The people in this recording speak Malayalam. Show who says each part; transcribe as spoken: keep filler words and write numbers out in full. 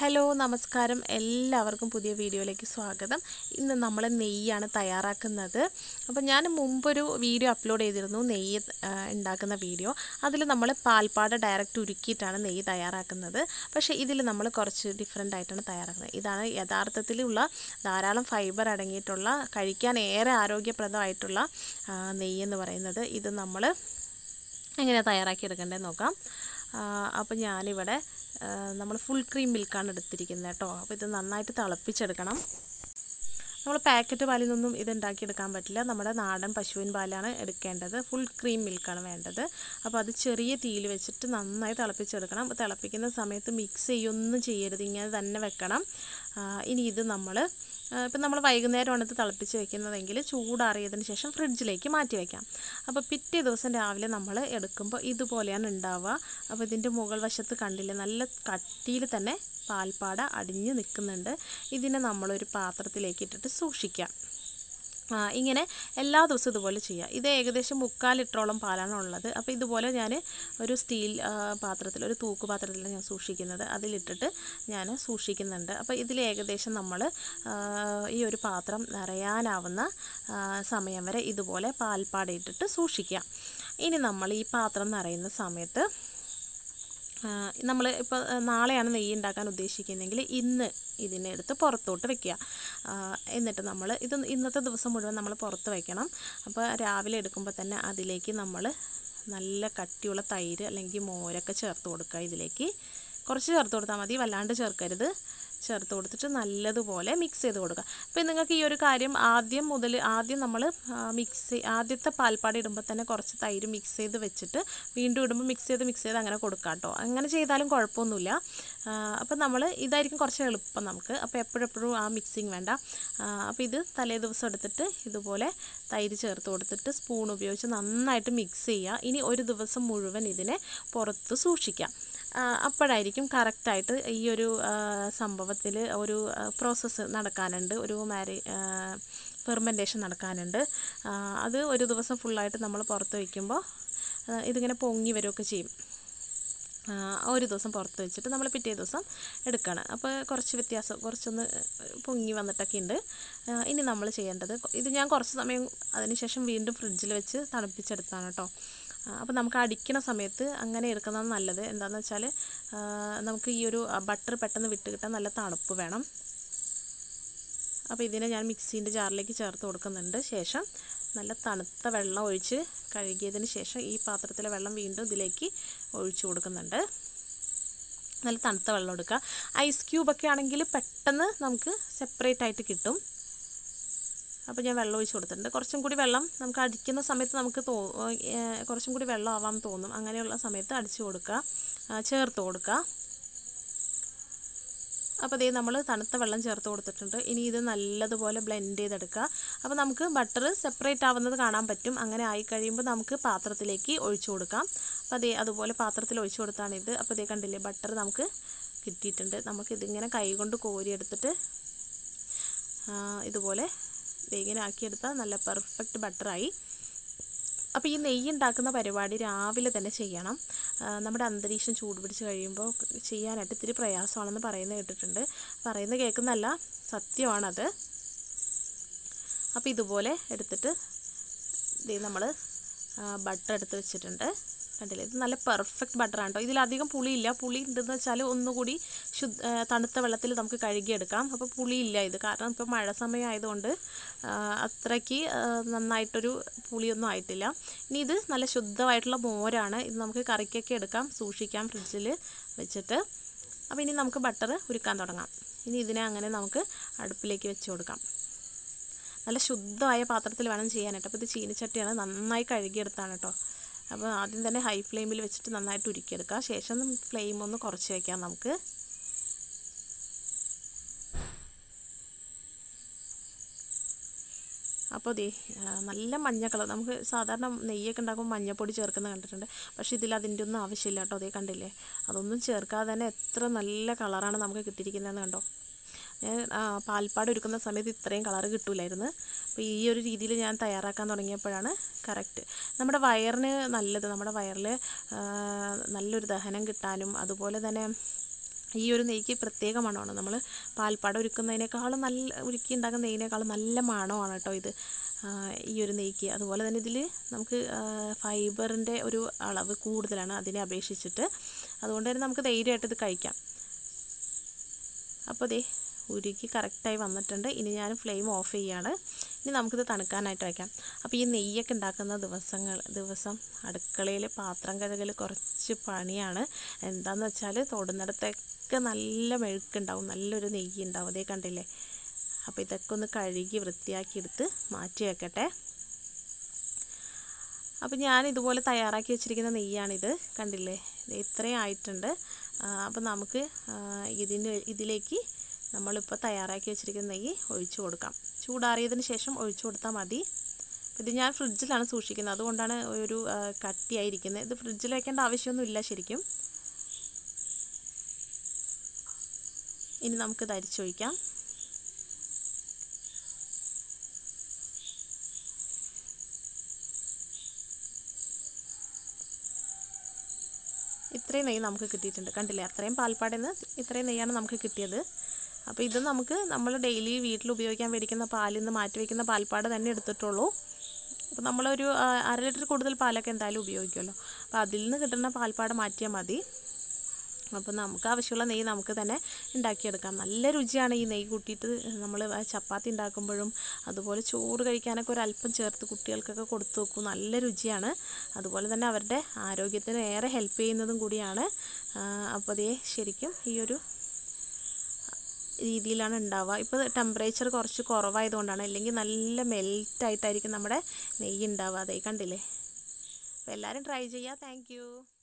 Speaker 1: ഹലോ നമസ്കാരം എല്ലാവർക്കും പുതിയ വീഡിയോയിലേക്ക് സ്വാഗതം. ഇന്ന് നമ്മൾ നെയ്യാണ് തയ്യാറാക്കുന്നത്. അപ്പോൾ ഞാൻ മുമ്പൊരു വീഡിയോ അപ്ലോഡ് ചെയ്തിരുന്നു, നെയ്യ് ഉണ്ടാക്കുന്ന വീഡിയോ. അതിൽ നമ്മൾ പാൽപ്പാട ഡയറക്റ്റ് ഉരുക്കിയിട്ടാണ് നെയ്യ് തയ്യാറാക്കുന്നത്. പക്ഷേ ഇതിൽ നമ്മൾ കുറച്ച് ഡിഫറെൻ്റ് ആയിട്ടാണ് തയ്യാറാക്കുന്നത്. ഇതാണ് യഥാർത്ഥത്തിലുള്ള ധാരാളം ഫൈബർ അടങ്ങിയിട്ടുള്ള, കഴിക്കാൻ ഏറെ ആരോഗ്യപ്രദമായിട്ടുള്ള നെയ്യെന്ന് പറയുന്നത്. ഇത് നമ്മൾ എങ്ങനെയാണ് തയ്യാറാക്കിയെടുക്കേണ്ടതെന്ന് നോക്കാം. അപ്പോൾ ഞാനിവിടെ നമ്മൾ ഫുൾ ക്രീം മിൽക്കാണ് എടുത്തിരിക്കുന്നത് കേട്ടോ. അപ്പോൾ ഇത് നന്നായിട്ട് തിളപ്പിച്ചെടുക്കണം. നമ്മൾ പാക്കറ്റ് പാലിൽ നിന്നും ഇത് ഉണ്ടാക്കിയെടുക്കാൻ പറ്റില്ല. നമ്മുടെ നാടൻ പശുവിൻ പാലാണ് എടുക്കേണ്ടത്. ഫുൾ ക്രീം മിൽക്കാണ് വേണ്ടത്. അപ്പോൾ അത് ചെറിയ തീയിൽ വെച്ചിട്ട് നന്നായി തിളപ്പിച്ചെടുക്കണം. തിളപ്പിക്കുന്ന സമയത്ത് മിക്സ് ചെയ്യൊന്നും ചെയ്യരുത്, ഇങ്ങനെ തന്നെ വെക്കണം. ഇനി ഇത് നമ്മൾ ഇപ്പം നമ്മൾ വൈകുന്നേരമാണ് ഇത് തിളപ്പിച്ച് വെക്കുന്നതെങ്കിൽ ചൂടാറിയതിന് ശേഷം ഫ്രിഡ്ജിലേക്ക് മാറ്റി വയ്ക്കാം. അപ്പോൾ പിറ്റേ ദിവസം രാവിലെ നമ്മൾ എടുക്കുമ്പോൾ ഇതുപോലെയാണ് ഉണ്ടാവുക. അപ്പോൾ ഇതിൻ്റെ മുകൾ വശത്ത് കണ്ടില്ലേ, നല്ല കട്ടിയിൽ തന്നെ പാൽപ്പാട അടിഞ്ഞ് നിൽക്കുന്നുണ്ട്. ഇതിനെ നമ്മളൊരു പാത്രത്തിലേക്ക് ഇട്ടിട്ട് സൂക്ഷിക്കാം. ഇങ്ങനെ എല്ലാ ദിവസവും ഇതുപോലെ ചെയ്യുക. ഇത് ഏകദേശം മുക്കാൽ ലിറ്ററോളം പാലാണ് ഉള്ളത്. അപ്പോൾ ഇതുപോലെ ഞാൻ ഒരു സ്റ്റീൽ പാത്രത്തിൽ, ഒരു തൂക്ക് പാത്രത്തിലാണ് ഞാൻ സൂക്ഷിക്കുന്നത്. അതിലിട്ടിട്ട് ഞാൻ സൂക്ഷിക്കുന്നുണ്ട്. അപ്പോൾ ഇതിൽ ഏകദേശം നമ്മൾ ഈ ഒരു പാത്രം നിറയാനാവുന്ന സമയം വരെ ഇതുപോലെ പാൽപ്പാട ഇട്ടിട്ട് സൂക്ഷിക്കുക. ഇനി നമ്മൾ ഈ പാത്രം നിറയുന്ന സമയത്ത് നമ്മൾ ഇപ്പോൾ നാളെയാണ് നെയ്യ് ഉണ്ടാക്കാൻ ഉദ്ദേശിക്കുന്നതെങ്കിൽ ഇന്ന് ഇതിനെ എടുത്ത് പുറത്തോട്ട് വെക്കുക. എന്നിട്ട് നമ്മൾ ഇത് ഇന്നത്തെ ദിവസം മുഴുവൻ നമ്മൾ പുറത്ത് വയ്ക്കണം. അപ്പോൾ രാവിലെ എടുക്കുമ്പോൾ തന്നെ അതിലേക്ക് നമ്മൾ നല്ല കട്ടിയുള്ള തൈര് അല്ലെങ്കിൽ മോരൊക്കെ ചേർത്ത് കൊടുക്കുക. ഇതിലേക്ക് കുറച്ച് ചേർത്ത് കൊടുത്താൽ മതി, വല്ലാണ്ട് ചേർക്കരുത്. ചേർത്ത് കൊടുത്തിട്ട് നല്ലതുപോലെ മിക്സ് ചെയ്ത് കൊടുക്കുക. അപ്പോൾ നിങ്ങൾക്ക് ഈ ഒരു കാര്യം ആദ്യം മുതൽ ആദ്യം നമ്മൾ മിക്സ് ആദ്യത്തെ പാൽപ്പാട ഇടുമ്പോൾ തന്നെ കുറച്ച് തൈര് മിക്സ് ചെയ്ത് വെച്ചിട്ട് വീണ്ടും ഇടുമ്പോൾ മിക്സ് ചെയ്ത് മിക്സ് ചെയ്ത് അങ്ങനെ കൊടുക്കാം കേട്ടോ. അങ്ങനെ ചെയ്താലും കുഴപ്പമൊന്നുമില്ല. അപ്പോൾ നമ്മൾ ഇതായിരിക്കും കുറച്ച് എളുപ്പം നമുക്ക്. അപ്പോൾ എപ്പോഴെപ്പോഴും ആ മിക്സിങ് വേണ്ട. അപ്പോൾ ഇത് തലേ ദിവസം എടുത്തിട്ട് ഇതുപോലെ തൈര് ചേർത്ത് കൊടുത്തിട്ട് സ്പൂൺ ഉപയോഗിച്ച് നന്നായിട്ട് മിക്സ് ചെയ്യുക. ഇനി ഒരു ദിവസം മുഴുവൻ ഇതിനെ പുറത്ത് സൂക്ഷിക്കാം. അപ്പോഴായിരിക്കും കറക്റ്റായിട്ട് ഈ ഒരു സംഭവത്തിൽ ഒരു പ്രോസസ്സ് നടക്കാനുണ്ട്, ഒരു മാരി ഫെർമെൻറ്റേഷൻ നടക്കാനുണ്ട്. അത് ഒരു ദിവസം ഫുള്ളായിട്ട് നമ്മൾ പുറത്ത് വയ്ക്കുമ്പോൾ ഇതിങ്ങനെ പൊങ്ങി വരികയൊക്കെ ചെയ്യും. ഒരു ദിവസം പുറത്ത് വെച്ചിട്ട് നമ്മൾ പിറ്റേ ദിവസം എടുക്കണം. അപ്പോൾ കുറച്ച് വ്യത്യാസം, കുറച്ചൊന്ന് പൊങ്ങി വന്നിട്ടൊക്കെ ഉണ്ട്. ഇനി നമ്മൾ ചെയ്യേണ്ടത്, ഇത് ഞാൻ കുറച്ച് സമയം അതിന് ശേഷം വീണ്ടും ഫ്രിഡ്ജിൽ വെച്ച് തണുപ്പിച്ചെടുത്താണ് കേട്ടോ. അപ്പോൾ നമുക്ക് അടിക്കണ സമയത്ത് അങ്ങനെ എടുക്കുന്നത് നല്ലത്. എന്താണെന്ന് വെച്ചാൽ നമുക്ക് ഈ ഒരു ബട്ടർ പെട്ടെന്ന് വിട്ട് കിട്ടാൻ നല്ല തണുപ്പ് വേണം. അപ്പോൾ ഇതിനെ ഞാൻ മിക്സീൻ്റെ ജാറിലേക്ക് ചേർത്ത് കൊടുക്കുന്നുണ്ട്. ശേഷം നല്ല തണുത്ത വെള്ളം ഒഴിച്ച് കഴുകിയതിന് ശേഷം ഈ പാത്രത്തിലെ വെള്ളം വീണ്ടും ഇതിലേക്ക് ഒഴിച്ചു കൊടുക്കുന്നുണ്ട്. നല്ല തണുത്ത വെള്ളം എടുക്കുക. ഐസ് ക്യൂബൊക്കെ ആണെങ്കിൽ പെട്ടെന്ന് നമുക്ക് സെപ്പറേറ്റ് ആയിട്ട് കിട്ടും. അപ്പോൾ ഞാൻ വെള്ളം ഒഴിച്ച് കൊടുത്തിട്ടുണ്ട്. കുറച്ചും കൂടി വെള്ളം നമുക്ക് അടിക്കുന്ന സമയത്ത് നമുക്ക് തോ കുറച്ചും കൂടി വെള്ളം ആവാൻ തോന്നും. അങ്ങനെയുള്ള സമയത്ത് അടിച്ചു കൊടുക്കുക, ചേർത്ത് കൊടുക്കുക. അപ്പോൾ ഇതേ നമ്മൾ തണുത്ത വെള്ളം ചേർത്ത് കൊടുത്തിട്ടുണ്ട്. ഇനി ഇത് നല്ലതുപോലെ ബ്ലെൻഡ് ചെയ്തെടുക്കുക. അപ്പോൾ നമുക്ക് ബട്ടർ സെപ്പറേറ്റ് ആവുന്നത് കാണാൻ പറ്റും. അങ്ങനെ ആയി കഴിയുമ്പോൾ നമുക്ക് പാത്രത്തിലേക്ക് ഒഴിച്ചു കൊടുക്കാം. അപ്പോൾ അതേ അതുപോലെ പാത്രത്തിൽ ഒഴിച്ചു കൊടുത്താണിത്. അപ്പോൾ ഇതേ കണ്ടില്ലേ, ബട്ടർ നമുക്ക് കിട്ടിയിട്ടുണ്ട്. നമുക്കിതിങ്ങനെ കൈ കൊണ്ട് കോരിയെടുത്തിട്ട് ഇതുപോലെ ഇങ്ങനെ ആക്കിയെടുത്താൽ നല്ല പെർഫെക്റ്റ് ബട്ടറായി. അപ്പോൾ ഈ നെയ്യ് ഉണ്ടാക്കുന്ന പരിപാടി രാവിലെ തന്നെ ചെയ്യണം. നമ്മുടെ അന്തരീക്ഷം ചൂട് പിടിച്ച് കഴിയുമ്പോൾ ചെയ്യാനായിട്ട് ഇത്തിരി പ്രയാസമാണെന്ന് പറയുന്നത് കേട്ടിട്ടുണ്ട്. പറയുന്നത് കേൾക്കുന്നതല്ല, സത്യമാണത്. അപ്പോൾ ഇതുപോലെ എടുത്തിട്ട് ഇത് നമ്മൾ ബട്ടർ എടുത്ത് വെച്ചിട്ടുണ്ട്. കണ്ടില്ലേ, ഇത് നല്ല പെർഫെക്റ്റ് ബട്ടറാണ് കേട്ടോ. ഇതിലധികം പുളിയില്ല. പുളി ഉണ്ടെന്ന് വെച്ചാൽ ഒന്നുകൂടി ശുദ്ധ തണുത്ത വെള്ളത്തിൽ നമുക്ക് കഴുകിയെടുക്കാം. അപ്പോൾ പുളിയില്ല ഇത്, കാരണം ഇപ്പോൾ മഴ സമയം ആയതുകൊണ്ട് അത്രയ്ക്ക് നന്നായിട്ടൊരു പുളിയൊന്നും ആയിട്ടില്ല. ഇനി ഇത് നല്ല ശുദ്ധമായിട്ടുള്ള മോരാണ്. ഇത് നമുക്ക് കറിക്കൊക്കെ എടുക്കാം, സൂക്ഷിക്കാം ഫ്രിഡ്ജിൽ വെച്ചിട്ട്. അപ്പോൾ ഇനി നമുക്ക് ബട്ടർ ഉരുക്കാൻ തുടങ്ങാം. ഇനി ഇതിനെ അങ്ങനെ നമുക്ക് അടുപ്പിലേക്ക് വെച്ച് കൊടുക്കാം. നല്ല ശുദ്ധമായ പാത്രത്തിൽ വേണം ചെയ്യാനായിട്ട്. അപ്പോൾ ഇത് ചീനിച്ചട്ടിയാണ്, നന്നായി കഴുകിയെടുത്താണ് കേട്ടോ. അപ്പോൾ ആദ്യം തന്നെ ഹൈ ഫ്ലെയിമിൽ വെച്ചിട്ട് നന്നായിട്ട് ഉരുക്കിയെടുക്കുക. ശേഷം ഫ്ലെയിം ഒന്ന് കുറച്ച് വയ്ക്കാം നമുക്ക്. അപ്പോൾ ദേ നല്ല മഞ്ഞ കളർ. നമുക്ക് സാധാരണ നെയ്യൊക്കെ ഉണ്ടാക്കുമ്പോൾ മഞ്ഞപ്പൊടി ചേർക്കുന്നത് കണ്ടിട്ടുണ്ട്. പക്ഷേ ഇതിൽ അതിൻ്റെ ഒന്നും ആവശ്യമില്ല കേട്ടോ. അതേ കണ്ടില്ലേ, അതൊന്നും ചേർക്കാതെ തന്നെ എത്ര നല്ല കളറാണ് നമുക്ക് കിട്ടിയിരിക്കുന്നതെന്ന് കണ്ടോ. ഞാൻ പാൽപ്പാട് ഒരുക്കുന്ന സമയത്ത് ഇത്രയും കളറ് കിട്ടില്ലായിരുന്നു. അപ്പോൾ ഈ ഒരു രീതിയിൽ ഞാൻ തയ്യാറാക്കാൻ തുടങ്ങിയപ്പോഴാണ് കറക്റ്റ്. നമ്മുടെ വയറിന് നല്ലത്, നമ്മുടെ വയറിൽ നല്ലൊരു ദഹനം കിട്ടാനും അതുപോലെ തന്നെ ഈ ഒരു നെയ്ക്ക് പ്രത്യേക മണമാണ്. നമ്മൾ പാൽപ്പാട ഉരുക്കുന്നതിനേക്കാളും നല്ല ഉരുക്കി ഉണ്ടാക്കുന്ന നെയ്യിനേക്കാളും നല്ല മണമാണ് കേട്ടോ ഇത് ഈ ഒരു നെയ്ക്ക്. അതുപോലെ തന്നെ ഇതിൽ നമുക്ക് ഫൈബറിൻ്റെ ഒരു അളവ് കൂടുതലാണ് അതിനെ അപേക്ഷിച്ചിട്ട്. അതുകൊണ്ട് തന്നെ നമുക്ക് ധൈര്യമായിട്ട് ഇത് കഴിക്കാം. അപ്പോൾ ദേ ഉരുക്കി കറക്റ്റായി വന്നിട്ടുണ്ട്. ഇനി ഞാൻ ഫ്ലെയിം ഓഫ് ചെയ്യാണ്. ഇനി നമുക്കിത് തണുക്കാനായിട്ട് വയ്ക്കാം. അപ്പോൾ ഈ നെയ്യൊക്കെ ഉണ്ടാക്കുന്ന ദിവസങ്ങൾ ദിവസം അടുക്കളയിൽ പാത്രം കഴുകൽ കുറച്ച് പണിയാണ്. എന്താണെന്ന് വെച്ചാൽ തൊടുന്നിടത്തൊക്കെ നല്ല മെഴുക്കുണ്ടാവും, നല്ലൊരു നെയ്യ് ഉണ്ടാവും. അതേ കണ്ടില്ലേ. അപ്പോൾ ഇതൊക്കെ ഒന്ന് കഴുകി വൃത്തിയാക്കി എടുത്ത് മാറ്റി വെക്കട്ടെ. അപ്പോൾ ഞാൻ ഇതുപോലെ തയ്യാറാക്കി വെച്ചിരിക്കുന്ന നെയ്യാണിത്, കണ്ടില്ലേ. ഇത്രയും ആയിട്ടുണ്ട്. അപ്പോൾ നമുക്ക് ഇതിന് ഇതിലേക്ക് നമ്മളിപ്പോൾ തയ്യാറാക്കി വെച്ചിരിക്കുന്ന നെയ്യ് ഒഴിച്ചു കൊടുക്കാം. ചൂടാറിയതിന് ശേഷം ഒഴിച്ചു കൊടുത്താൽ മതി. ഇത് ഞാൻ ഫ്രിഡ്ജിലാണ് സൂക്ഷിക്കുന്നത്, അതുകൊണ്ടാണ് ഒരു കട്ടിയായിരിക്കുന്നത്. ഇത് ഫ്രിഡ്ജിൽ വെക്കേണ്ട ആവശ്യമൊന്നുമില്ല ശരിക്കും. ഇനി നമുക്കിത് അരിച്ചൊഴിക്കാം. ഇത്രയും നെയ്യ് നമുക്ക് കിട്ടിയിട്ടുണ്ട്, കണ്ടില്ലേ. അത്രയും പാൽപ്പാടിൽ നിന്ന് ഇത്രയും നെയ്യാണ് നമുക്ക് കിട്ടിയത്. അപ്പോൾ ഇത് നമുക്ക് നമ്മൾ ഡെയിലി വീട്ടിൽ ഉപയോഗിക്കാൻ മേടിക്കുന്ന പാലിൽ നിന്ന് മാറ്റി വയ്ക്കുന്ന പാൽപ്പാട് തന്നെ എടുത്തിട്ടുള്ളൂ. അപ്പോൾ നമ്മളൊരു അര ലിറ്റർ കൂടുതൽ പാലൊക്കെ എന്തായാലും ഉപയോഗിക്കുമല്ലോ. അപ്പോൾ അതിൽ നിന്ന് കിട്ടുന്ന പാൽപ്പാട് മാറ്റിയാൽ മതി. അപ്പോൾ നമുക്ക് ആവശ്യമുള്ള നെയ്യ് നമുക്ക് തന്നെ ഉണ്ടാക്കിയെടുക്കാം. നല്ല രുചിയാണ് ഈ നെയ്യ് കൂട്ടിയിട്ട് നമ്മൾ ചപ്പാത്തി ഉണ്ടാക്കുമ്പോഴും അതുപോലെ ചോറ് കഴിക്കാനൊക്കെ ഒരല്പം ചേർത്ത് കുട്ടികൾക്കൊക്കെ കൊടുത്തു നോക്കും. നല്ല രുചിയാണ്. അതുപോലെ തന്നെ അവരുടെ ആരോഗ്യത്തിന് ഏറെ ഹെൽപ്പ് ചെയ്യുന്നതും കൂടിയാണ്. അപ്പോൾ അതേ ശരിക്കും ഈ ഒരു രീതിയിലാണ് ഉണ്ടാവുക. ഇപ്പോൾ ടെമ്പറേച്ചർ കുറച്ച് കുറവായതുകൊണ്ടാണ്, അല്ലെങ്കിൽ നല്ല മെൽറ്റായിട്ടായിരിക്കും നമ്മുടെ നെയ്യ് ഉണ്ടാവുക. അതേ കണ്ടില്ലേ. അപ്പോൾ എല്ലാവരും ട്രൈ ചെയ്യുക. താങ്ക്